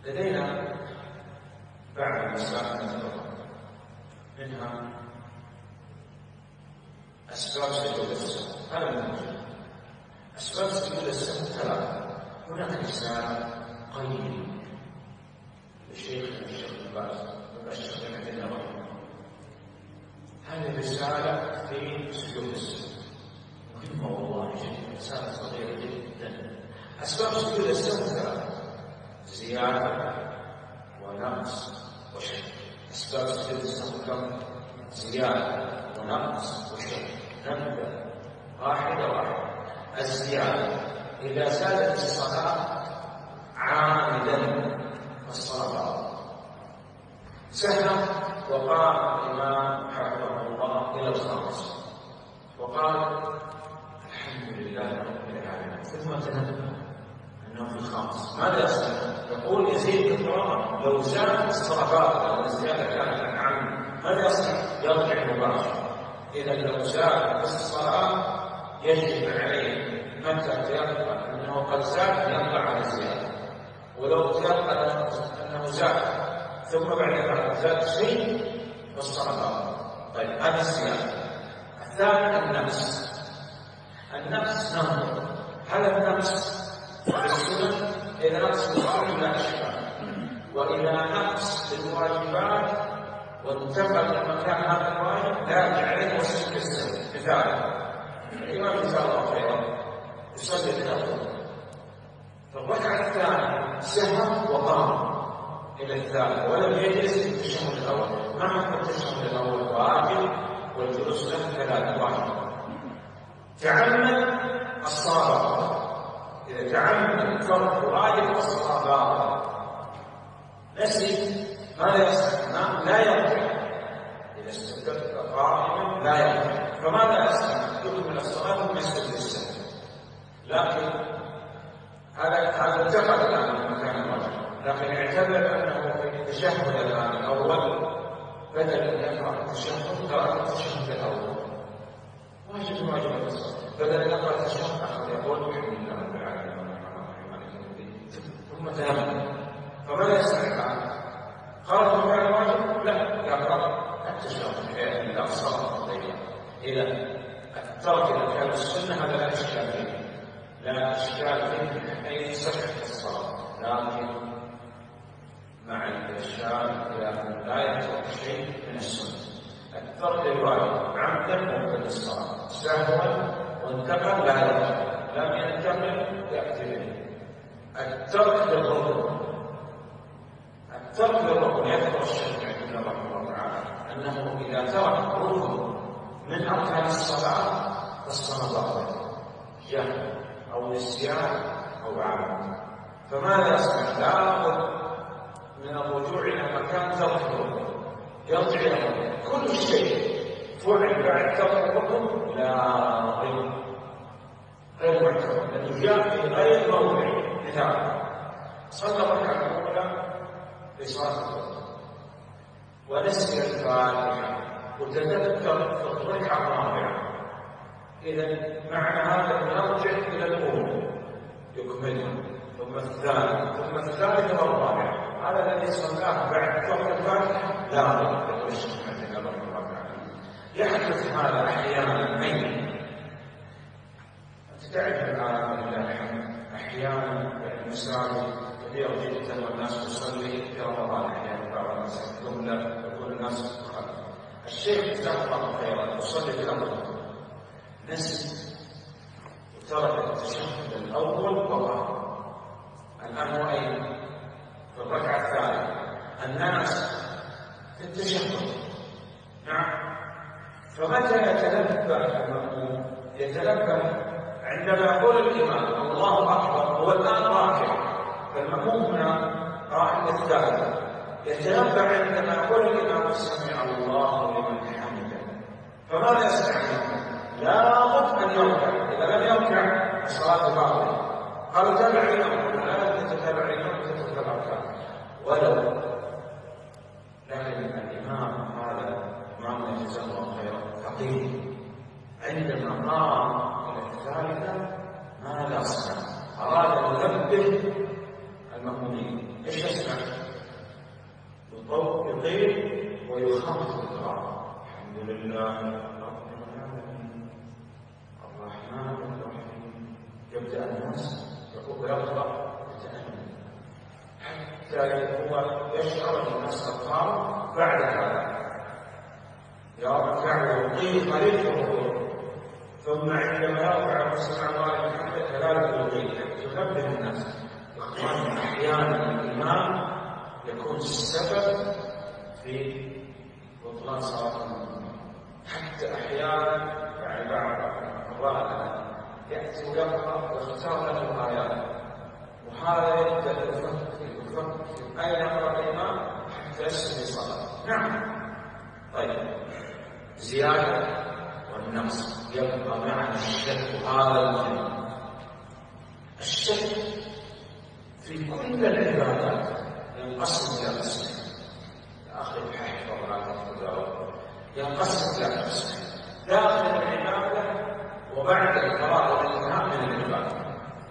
لدينا بعض المسائل نذكرها، منها أسباب سجود السهو. هذا موجود. أسباب سجود السهو ثلاثة. هناك رسالة قيمة للشيخ بن باز والشيخ بن عبد الله، هذه الرسالة في سجود السهو مهمة والله جدا، رسالة صغيرة جدا. أسباب سجود السهو ثلاثة: زيادة ونقص وشك. أسباب سجود السهو كم؟ زيادة ونقص وشك. نبدأ واحدة واحدة. الزيادة: إذا زادت الصلاة عامدا فالصلاة باطلة. سهل وقام الإمام حفظه الله إلى الخامس وقال الحمد لله رب العالمين، ثم تنبه أنه في الخامس. ماذا يصنع؟ يقول يزيد القراءة. لو زادت الصلاة باطلة، لو الزيادة كانت عن عمد، ماذا يصنع؟ يرجع مباشرة. إذا لو زادت الصلاة يجب عليه متى تيقن أنه قد زاد يقع على الزيادة، ولو تيقن أنه زاد ثم بعد ذلك زاد شيء فالصلاة باطلة. طيب، هذا الزيادة. الثاني النقص. النقص ننظر هل النقص في السنن؟ إذا نقص الفرض لا إشكال، وإذا نقص للواجبات وانتقل لمكان هذا الواجب لا يرجع عليه وسجد السهو. مثال: الإمام جزاه الله خيرا يصلي بالأول، فالركعة الثانية سهى وقام إلى الثالث ولم يجلس في التشهد الأول. ما حكم التشهد الأول؟ واجب، والجلوس له ثلاث واجب. تعمد الصلاة، إذا تعمد ترك واجب الصلاة باطلة. نسي، ماذا يصنع؟ لا يرجع. إذا استدرك قائما لا يرجع، فماذا يصنع؟ يكمل الصلاة ثم يسجد للسهو. لكن هذا انتقل الآن من مكان الواجب، لكن اعتبر أنه في التشهد الآن الأول بدل أن يقرأ التشهد قرأ التشهد الأول، واجب الصلاة. بدل أن يقرأ التشهد أخذ يقول الحمد لله رب العالمين ثم تنبه. فماذا يصنع الآن؟ خرج من مكان الواجب؟ لا، يقرأ التشهد إلى الصلاة. إذا الترك إذا كان السنة هذا لا إشكال فيه، لا إشكال فيه أي صحة الصلاة، لكن مع الإشكال إلى أن لا يترك شيء من السنة. الترك الواجب عمدا مبطل الصلاة، سهوا وانتقل لا يرجع، لم ينتقل يأتي به. الترك للركن، الترك للركن يذكر الشافعي رحمه الله تعالى أنه إذا ترك ركن من أركان الصلاة فالصلاة باطلة، جهل أو نسيان أو عمد. فماذا يصنع؟ لا بد من الرجوع إلى مكان ترك الركن، يرجع إلى الركن. كل شيء فعل بعد ترك الركن لا غير معتبر، لأنه جاء في غير موضع. مثال: صلى الركعة الأولى في صلاة الظهر ونسي الفاتحة وتذكر في الركعة الرابعة، إذا معنى هذا نرجع إلى الأولى يكملها ثم الثانية ثم الثالثة والرابعة. هذا الذي صلاه بعد ترك الفاتحة لا يقول الشيخ عندنا رحمه الله تعالى. يحدث هذا أحيانا. أين تعرف الآن لله الحمد أحيانا المساجد كثيرة جدا والناس تصلي في رمضان، أحيانا بعض الناس جملة يقول الناس خلف الشيخ جزاه الله خيرا يصلي في الأمر، نسي وترك التشهد الأول وقام. الآن هو أين؟ في الركعة الثانية. الناس في التشهد، نعم. فمتى يتنبه المأموم؟ يتنبه عندما يقول الإمام الله أكبر، هو الآن راكع، فالمأموم هنا راكع الثالث. يتنبه عندما يقول الإمام سمع الله لمن حمده، فماذا يصنع؟ لا بد أن يركع. إذا لم يركع الصلاة باطلة. قالوا تابع الإمام، لا تتابع الإمام تتبع ولو. لكن الإمام هذا إمام جزاه الله خيرا فقيه، عندما قام إلى الثالثة ماذا صنع؟ أراد أن ينبه المأمومين. إيش يصنع؟ يطيل ويخفف القراءة. الحمد لله رب العالمين الرحمن الرحيم. يبدأ الناس يقول يقرأ يتأمل حتى هو يشعر أن الناس القارئ بعد هذا يركع ويطيل قليل ويطيل، ثم عندما يرفع وسمع الله الحمد كذلك يطيل يخبر الناس. إخواني أحيانا الإمام يكون السبب في بطلان صلاة المؤمنين، حتى أحيانا يعني بعض المرات يأتي ويقرأ ويختار له الآيات، وهذا يبدأ يفكر أين يقرأ الإمام حتى يسلم الصلاة. نعم. طيب زيادة والنقص يبقى مع الشك، وهذا المهم. الشك في كل العبادات ينقسم إلى قسمين. أخي حفظ هذا ينقسم إلى قسمين: داخل العبادة وبعد الفراغ والانتهاء من العبادة.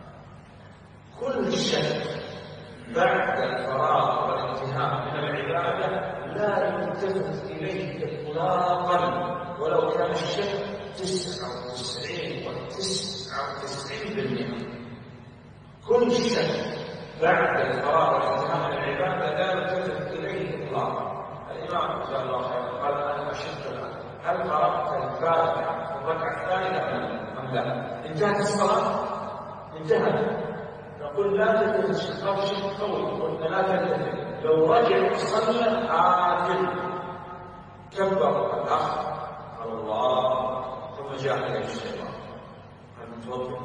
كل شك بعد الفراغ والانتهاء من العبادة لا يلتفت إليه إطلاقا، ولو كان الشك 99.99%. كل شك بعد الفراغ والانتهاء من العبادة لا يلتفت إليه إطلاقا. الإمام جزاه الله خيرا قال: أنا أشك الآن، هل قرأت الفاتحة في الركعة الثانية أم لا؟ انتهت الصلاة؟ انتهت. نقول لا تلتفت، قال شيء قوي، قلنا لا تلتفت. لو رجع صلى عاقل كبر الأخ قال الله، ثم جاء إليه الشيطان قال: متوضئ؟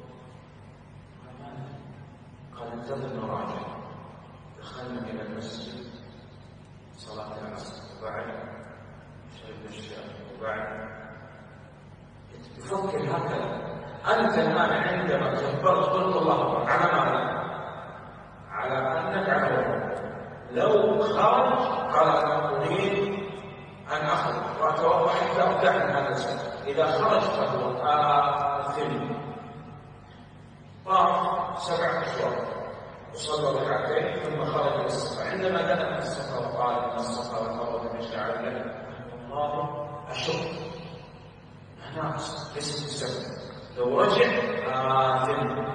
قال: انتظر نراجع. دخلنا إلى المسجد صلاة العصر، وبعد شربنا الشاي، وبعد تفكر هكذا. أنت الآن عندما كبرت قلت الله أكبر على ماذا؟ على أنك على وضوء. لو خرج قال: أنا أريد أن أخرج وأتوضأ حتى أرجع من هذا السفر. إذا خرج فهو آثم. طاف 7 أشواط وصلى ركعتين ثم خرج إلى السفر. عندما دنا من السفر قال: إن الصفا والمروة من شعائر الله أشق. ناقص ليس بسبب. لو رجع آثم.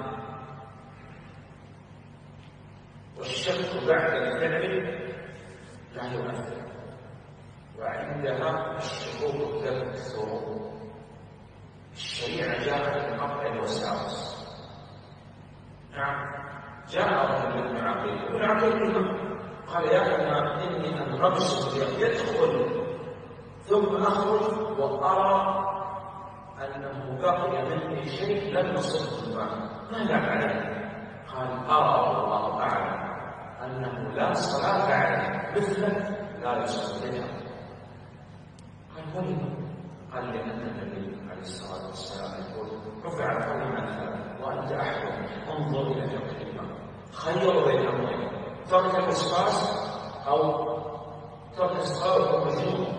والشك بعد الفعل لا يؤثر، وعندها الشكوك تكثر. الشريعة جاءت بقطع الوساوس. نعم، جاء رجل ابن عقيل، ابن عقيل قال: يا ابنى إني أنغمس يدخل ثم أخرج وأرى أنه بقي مني شيء لم يصبه الماء، ماذا عليه؟ قال: أرى والله أعلم أنه لا صلاة عليه مثلك لا يصليها. قال: ولم؟ قال: لأن النبي عليه الصلاة والسلام يقول: رفع القلم عن ثلاث وأنت أحكم، انظر إلى فقه الإمام. خير بين أمرين: ترك الوسواس أو ترك الصلاة والمجنون.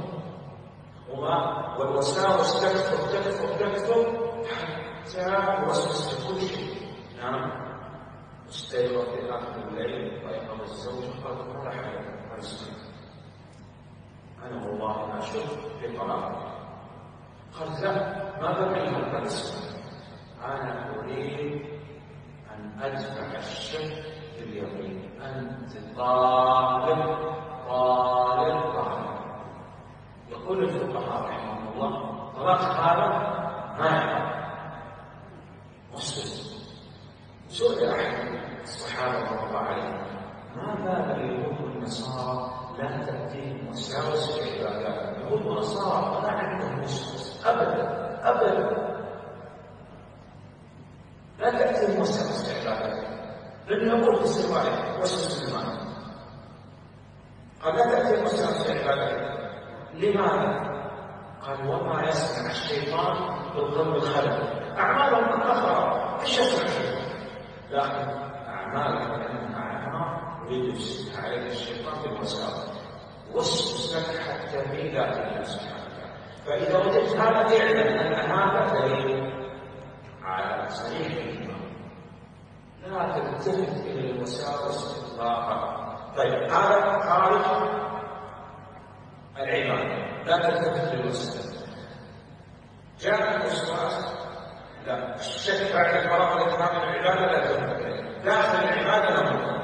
والوساوس تكثر حتى يوسوس في كل شيء. نعم. استيقظ في آخر الليل ويقظ الزوج قال: ماذا حدث؟ أنا والله ما أشك في طلاقك. قالت: لا، ما بقي هذا الاسم، أنا أريد أن أدفع الشك باليقين. أنت طالب. يقول الفقهاء رحمهم الله: طلاق هذا ما يقع. مسلم سئل أحد الصحابة رضي الله عنهم: ما بال اليهود والنصارى لا تأتيهم وساوس في العبادات؟ اليهود والنصارى ما عندهم وسوس أبدا لا تأتيهم وساوس في العبادات، لأنه يقول في السماء وسوس المال. قال: لا تأتيهم وساوس في العبادات. لماذا؟ قال: وما يصنع الشيطان بالظن الخلق، أعمالهم أخرى. إيش يصنع الشيطان؟ لكن أعمالهم أنها أعمال يريد يسلك عليها الشيطان بالوساوس، وسوس لك حتى في ذات الله سبحانه وتعالى. فإذا وجدت هذا اعلم أن هذا دليل على صحيح الإيمان. لا تلتفت إلى الوساوس إطلاقا. طيب، هذا خارج العبادة، لا تلتفت للوسواس. جاء الوسواس، لا، الشك بعد الفراغ الإتمام العبادة لا تلتفت إليه، داخل العبادة لا.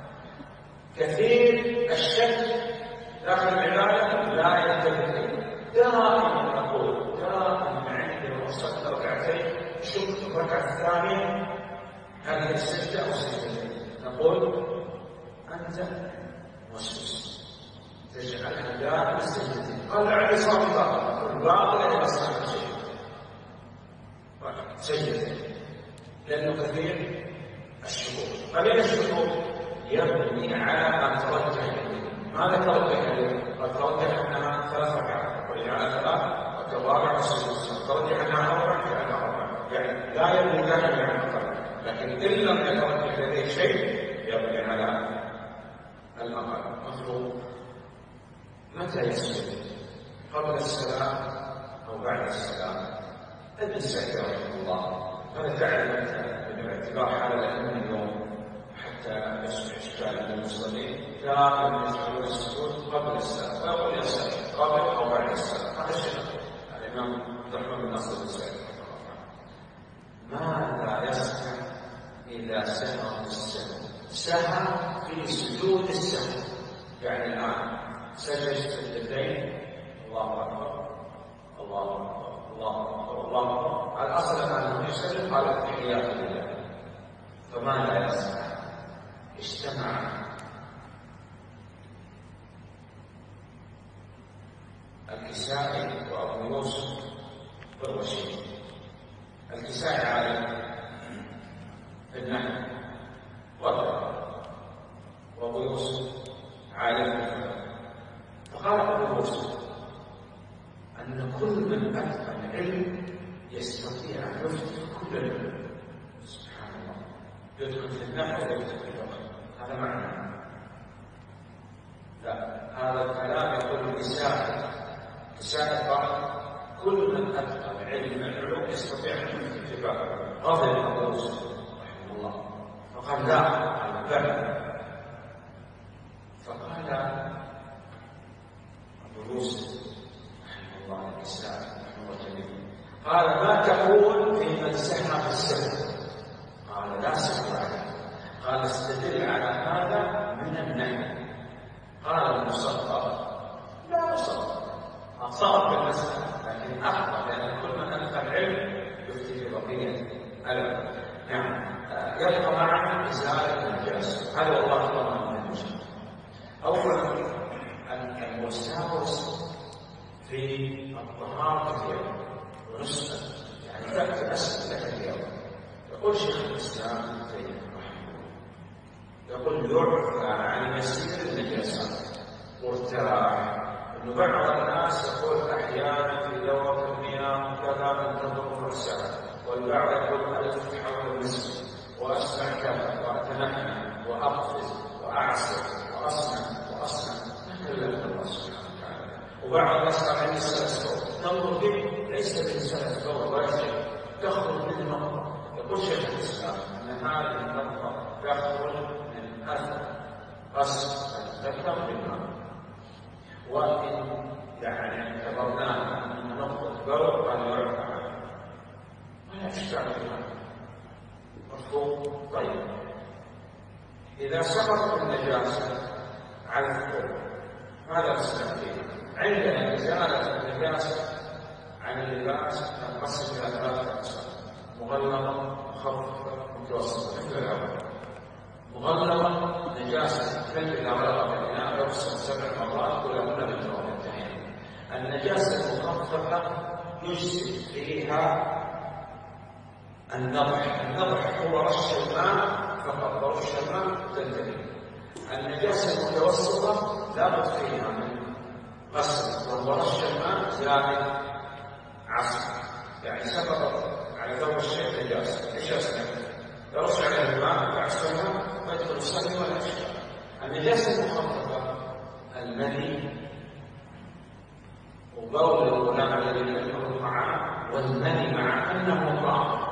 كثير الشك داخل العبادة لا يلتفت إليه، دائما نقول دائما عندما وصلت ركعتين شك الركعة الثانية هذه السجدة أو سجدتين، نقول أنت موسوس تجعلها دائما السجدتين. قال عليه الصلاة والسلام الباطل إلى صاحب شيء سجدتين، لأنه كثير الشكوك. فمن الشكوك يبني على ما ترجح إليه. ماذا ترجح إليه؟ قد ترجح أنها 3 ركعات وجعل 3 والرابع والسدس، ترجح أنها 4 وجعل 4، يعني لا يبني دائما على الأقل، لكن إن لم يترجح لديه شيء يبني على الأقل. مفهوم؟ متى يسجد؟ قبل السلام أو بعد السلام؟ الإنسان رحمه الله هذا تعلم أنت باعتبار حال الأئمة اليوم حتى يصبح إشكال للمصلين دائما يجعلون السجود قبل السلام، ويقول يسجد قبل أو بعد السلام. هذا الشيء الإمام عبد الرحمن بن ناصر السعدي ماذا يصنع إذا سهى السهو؟ سهى في سجود السهو، يعني الآن سجد سجدتين، الله أكبر الله أكبر الله أكبر الله أكبر، الأصل أنه يسلم قال التحيات لله، فماذا يصنع؟ اجتمع الكسائي وأبو يوسف والرشيد. الكسائي عالم في النحو والقراءة، وأبو يوسف عالم في الفقه. فقال أبو يوسف أن كل من أتقن العلم يستطيع أن يفتي كل العلم. سبحان الله، يدخل في النحو ويدخل في الفقه، هذا معنى. لا، هذا الكلام يقول الكسائي قال كل من أتقن علم العلوم يستطيع أن يفتي في الفقه. غضب أبو يوسف رحمه الله فقال لا، هذا بل. فقال أبو يوسف رحمه الله الكسائي رحمه الله جميل، قال ما تقول في من سهى في السهو؟ قال لا سهو عليه. قال استدل على هذا من النهي. قال المصدق لا مصدق، أصاب بالمسألة لكن أخطأ، لأن كل من أدخل العلم يفتي في بقية العلم. نعم، يبقى معنا إزالة النجاسة. هذا والله أكبر من المشكلة. أولا الوساوس في الطهارة اليوم ونسأل، يعني تأتي أسئلة اليوم. يقول شيخ الإسلام ابن تيمية رحمه الله، يقول يعفى عن يسير النجاسات وارتاح. إنه بعض الناس يقول أحيانا في دورة المياه كذا تنتظر ربع ساعة، والبعض يقول ألف حول المسجد وأسمع كذا وأتنحنى وأقفز وأعصر وأصنع نتكلم الله سبحانه وتعالى. وبعض الناس قال عندي سلس تنظر به ليس من سلس ولا شيء، تخرج من النقطة. يقول شيخ الإسلام أن هذه النقطة تخرج من أثر قصد الذكر بالماء، وإن يعني اعتبرناها أن نقطة بول قد يعرف عنها ولا إشكال في هذا. مفهوم؟ طيب، إذا سقطت النجاسة على الثوب ماذا نصنع فيه؟ عندنا إزالة النجاسة عن اللباس تنقسم إلى 3 أقسام: مغلظة، مخففة، متوسطة. مثل الأول مغلظة، نجاسة تحل إذا غلظ الإناء يغسل 7 مرات كلهن بالتراب. انتهينا. النجاسة المخففة يجزئ فيها النضح هو رش الماء فقط، رش الماء تنتهي. النجاسة المتوسطة لا بد فيها من غسل، وهو رش الماء زائد عصر، يعني سقطت على ثوب الشيء نجاسة، ايش يصنع؟ يرش عليه الماء ويعصرها ويدخل الصلي ولا اشكال. النجاسة المخففة المني وبول الغلام الذي يأكل الطعام والمني مع أنه طاهر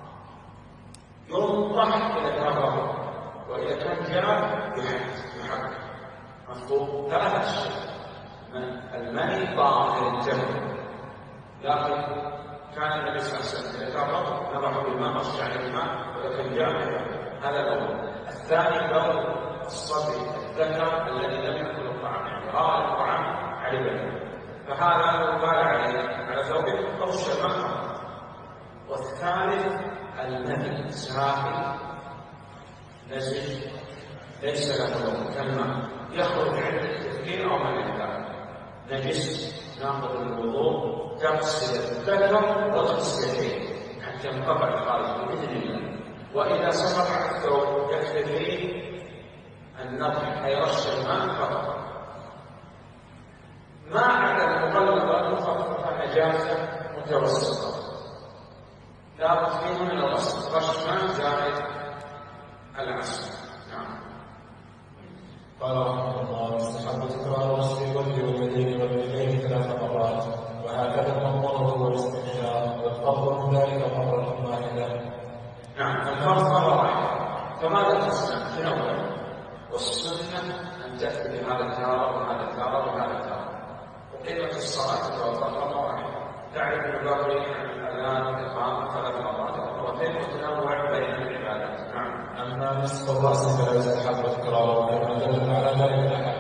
ينضح إلى النظر، وإذا كان جاف يحك. مفهوم؟ 3 أشياء: المني طاهر الجمع، لكن كان النبي صلى الله عليه وسلم إذا تمرض نضع بالماء رش عليه الماء ولكن جامع. هذا الأول. الثاني بول الصبي الذكر الذي لم يأكل الطعام، يعني رأى الطعام عليه، فهذا لو بال على ثوبه طرش الماء. والثالث المني سائل نزل ليس له لون كالماء يخرج عند التفكير او من الكلام نجس، ناخذ الوضوء تغسل الذكر وتغسل اليدين حتى ينقطع الخارج باذن الله. واذا سقط على الثوب يكتفي النضح اي رش الماء فقط. ما عدا المغلظه المخففه نجاسه متوسطه لا بد فيه من الغسل، رش ماء زائد العسل. نعم. قال رحمه الله: يستحب تكرار غسل الوجه واليدين والرجلين 3 مرات، وهكذا المضمضة والاستنشاق، والفرض من ذلك مرة واحدة. نعم، الفرض مرة واحدة. فماذا تصنع؟ تنوع. والسنة أن تأتي بهذا التارة وهذا التارة وهذا التارة. وقيمة الصلاة تتوضأ مرة واحدة. تعرف أن باقي عن الأذان والإقامة 3 مرات أو مرتين، وتنوع بين العبادات. نعم. أما نصف الرأس فلا يستحب تكراره، لما دلت على ذلك الأحاديث